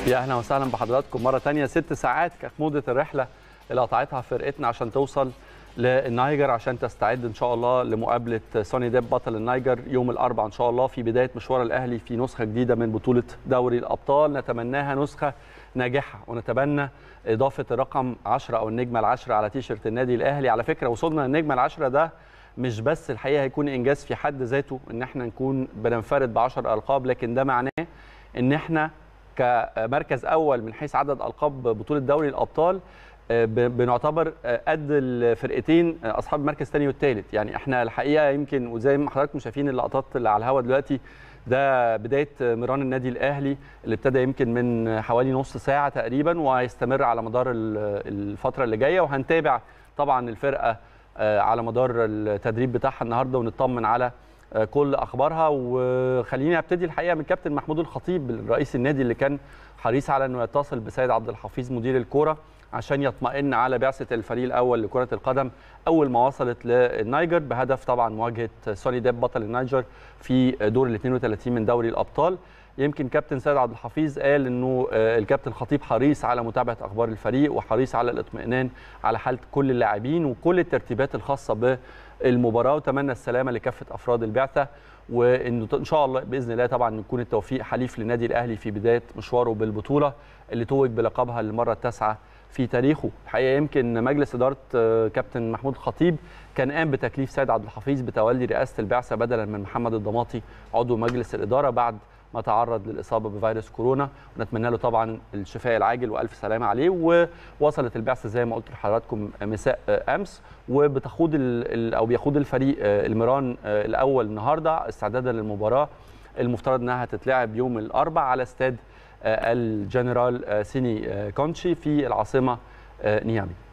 يا اهلا وسهلا بحضراتكم مره ثانيه. 6 ساعات كانت مده الرحله اللي قطعتها فرقتنا عشان توصل للنيجر عشان تستعد ان شاء الله لمقابله سوني ديب بطل النيجر يوم الاربعاء ان شاء الله في بدايه مشوار الاهلي في نسخه جديده من بطوله دوري الابطال. نتمناها نسخه ناجحه ونتبنى اضافه الرقم 10 او النجمه ال10 على تيشيرت النادي الاهلي. على فكره وصولنا للنجمه ال10 ده مش بس الحقيقه هيكون انجاز في حد ذاته ان احنا نكون بننفرد ب10 القاب، لكن ده معناه ان احنا كمركز اول من حيث عدد القاب بطوله دوري الابطال بنعتبر قد الفرقتين اصحاب المركز الثاني والثالث. يعني احنا الحقيقه يمكن وزي ما حضراتكم شايفين اللقطات اللي على الهواء دلوقتي ده بدايه ميران النادي الاهلي اللي ابتدى يمكن من حوالي نص ساعه تقريبا وهيستمر على مدار الفتره اللي جايه، وهنتابع طبعا الفرقه على مدار التدريب بتاعها النهارده ونطمن على كل اخبارها. وخليني ابتدي الحقيقه من كابتن محمود الخطيب رئيس النادي اللي كان حريص على انه يتصل بسيد عبد الحفيظ مدير الكوره عشان يطمئن على بعثه الفريق الاول لكره القدم اول ما وصلت للنيجر بهدف طبعا مواجهه سوني ديب بطل النيجر في دور ال 32 من دوري الابطال. يمكن كابتن سيد عبد الحفيظ قال انه الكابتن خطيب حريص على متابعه اخبار الفريق وحريص على الاطمئنان على حاله كل اللاعبين وكل الترتيبات الخاصه بالمباراه، وتمنى السلامه لكافه افراد البعثه وانه ان شاء الله باذن الله طبعا يكون التوفيق حليف للنادي الاهلي في بدايه مشواره بالبطوله اللي توج بلقبها للمره التاسعه في تاريخه. الحقيقه يمكن مجلس اداره كابتن محمود الخطيب كان قام بتكليف سيد عبد الحفيظ بتولي رئاسه البعثه بدلا من محمد الضماطي عضو مجلس الاداره بعد ما تعرض للاصابه بفيروس كورونا، ونتمنى له طبعا الشفاء العاجل والف سلامه عليه. ووصلت البعثه زي ما قلت لحضراتكم مساء امس وبتخوض او بيخوض الفريق الميران الاول النهارده استعدادا للمباراه المفترض انها هتتلعب يوم الاربعاء على استاد الجنرال سيني كونشي في العاصمه نيامي.